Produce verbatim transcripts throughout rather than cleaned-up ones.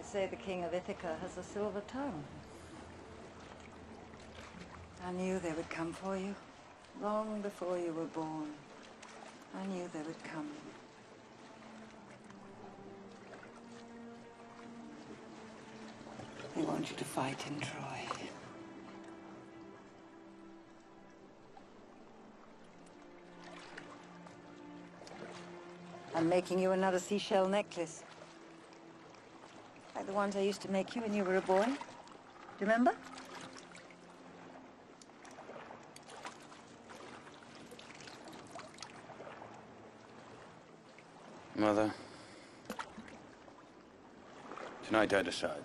say the king of Ithaca has a silver tongue. I knew they would come for you, long before you were born. I knew they would come. They want you to fight in Troy. I'm making you another seashell necklace. Like the ones I used to make you when you were a boy. Do you remember? Mother, tonight I decide.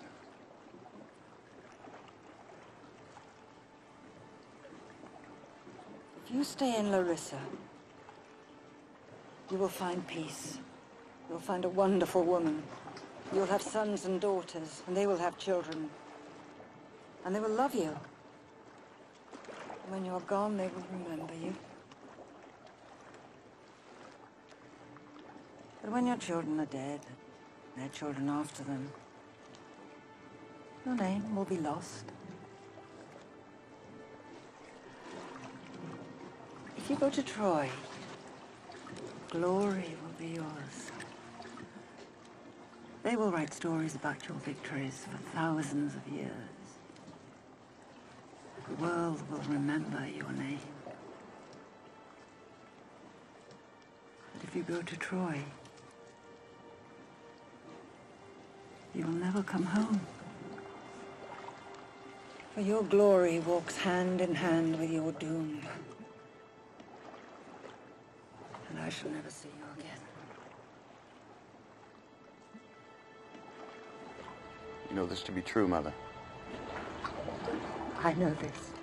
If you stay in Larissa, you will find peace. You'll find a wonderful woman. You'll have sons and daughters, and they will have children. And they will love you. And when you're gone, they will remember you. But when your children are dead, their children after them, your name will be lost. If you go to Troy, glory will be yours. They will write stories about your victories for thousands of years. The world will remember your name. But if you go to Troy, you will never come home. For your glory walks hand in hand with your doom. And I shall never see you again. You know this to be true, Mother? I know this.